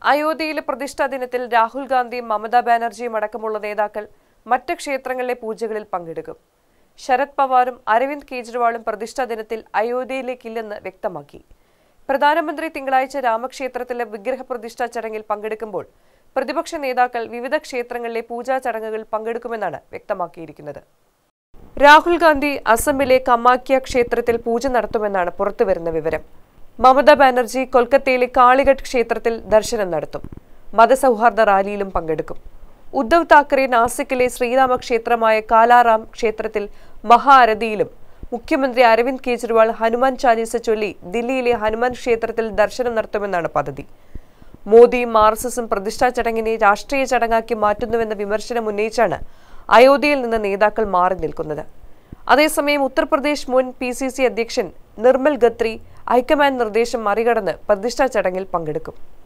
അയോധ്യയിലെ പ്രതിഷ്ഠാ ദിനത്തിൽ രാഹുൽ ഗാന്ധിയും മമതാ ബാനർജിയും അടക്കമുള്ള നേതാക്കൾ മറ്റ് ക്ഷേത്രങ്ങളിലെ പൂജകളിൽ പങ്കെടുക്കും. ശരത് പവാറും അരവിന്ദ് കെജ്രിവാളും പ്രതിഷ്ഠാ ദിനത്തിൽ അയോധ്യയിലേക്കില്ലെന്ന് വ്യക്തമാക്കി. പ്രധാനമന്ത്രി തിങ്കളാഴ്ച രാമക്ഷേത്രത്തിലെ വിഗ്രഹ പ്രതിഷ്ഠാ ചടങ്ങിൽ പങ്കെടുക്കുമ്പോൾ പ്രതിപക്ഷ നേതാക്കൾ വിവിധ ക്ഷേത്രങ്ങളിലെ പൂജാ ചടങ്ങുകളിൽ പങ്കെടുക്കുമെന്നാണ് വ്യക്തമാക്കിയിരിക്കുന്നത്. രാഹുൽ ഗാന്ധി അസമിലെ കമാക്യ ക്ഷേത്രത്തിൽ പൂജ നടത്തുമെന്നാണ് പുറത്തുവരുന്ന വിവരം. മമതാ ബാനർജി കൊൽക്കത്തയിലെ കാളിഘട്ട് ക്ഷേത്രത്തിൽ ദർശനം നടത്തും. മതസൗഹാർദ്ദ റാലിയിലും പങ്കെടുക്കും. ഉദ്ധവ് താക്കറെ നാസിക്കിലെ ശ്രീരാമ ക്ഷേത്രമായ കാലാറാം ക്ഷേത്രത്തിൽ മഹാരതിയിലും മുഖ്യമന്ത്രി അരവിന്ദ് കെജ്രിവാൾ ഹനുമാൻ ചാലീസ ചൊല്ലി ദില്ലിയിലെ ഹനുമാൻ ക്ഷേത്രത്തിൽ ദർശനം നടത്തുമെന്നാണ് പദ്ധതി. മോദിയും RSSും പ്രതിഷ്ഠാ ചടങ്ങിനെ രാഷ്ട്രീയ ചടങ്ങാക്കി മാറ്റുന്നുവെന്ന വിമർശനം ഉന്നയിച്ചാണ് അയോധ്യയിൽ നിന്ന് നേതാക്കൾ മാറി നിൽക്കുന്നത്. അതേസമയം ഉത്തർപ്രദേശ് മുൻ PCC അധ്യക്ഷൻ നിർമ്മൽ ഖത്രി ഹൈക്കമാൻഡ് നിർദ്ദേശം മറികടന്ന് പ്രതിഷ്ഠാ ചടങ്ങിൽ പങ്കെടുക്കും.